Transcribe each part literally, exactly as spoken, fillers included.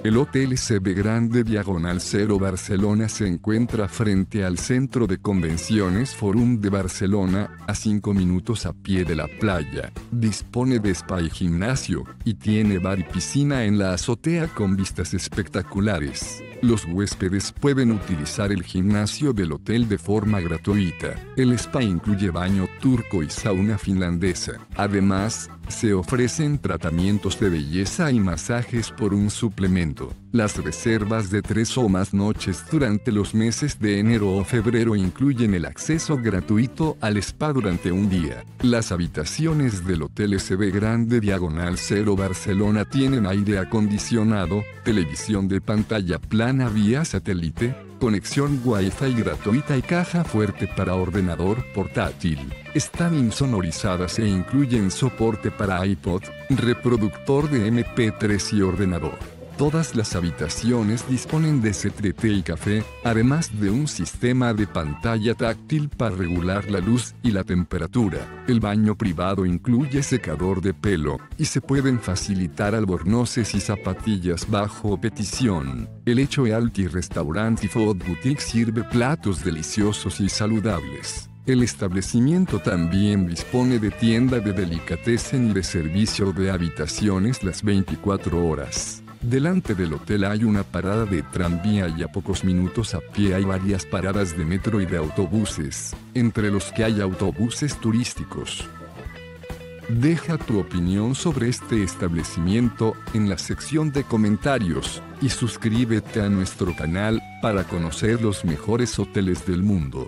El Hotel S B Grande Diagonal Cero Barcelona se encuentra frente al Centro de Convenciones Forum de Barcelona, a cinco minutos a pie de la playa. Dispone de spa y gimnasio, y tiene bar y piscina en la azotea con vistas espectaculares. Los huéspedes pueden utilizar el gimnasio del hotel de forma gratuita. El spa incluye baño turco y sauna finlandesa. Además, se ofrecen tratamientos de belleza y masajes por un suplemento. Las reservas de tres o más noches durante los meses de enero o febrero incluyen el acceso gratuito al spa durante un día. Las habitaciones del Hotel S B Grande Diagonal Cero Barcelona tienen aire acondicionado, televisión de pantalla plana vía satélite, conexión Wi-Fi gratuita y caja fuerte para ordenador portátil. Están insonorizadas e incluyen soporte para iPod, reproductor de eme pe tres y ordenador. Todas las habitaciones disponen de C R T y café, además de un sistema de pantalla táctil para regular la luz y la temperatura. El baño privado incluye secador de pelo, y se pueden facilitar albornoces y zapatillas bajo petición. El Hecho Alti Restaurant y Food Boutique sirve platos deliciosos y saludables. El establecimiento también dispone de tienda de delicatessen y de servicio de habitaciones las veinticuatro horas. Delante del hotel hay una parada de tranvía y a pocos minutos a pie hay varias paradas de metro y de autobuses, entre los que hay autobuses turísticos. Deja tu opinión sobre este establecimiento en la sección de comentarios, y suscríbete a nuestro canal para conocer los mejores hoteles del mundo.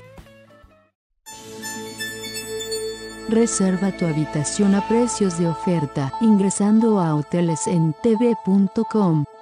Reserva tu habitación a precios de oferta ingresando a hoteles en t v punto com.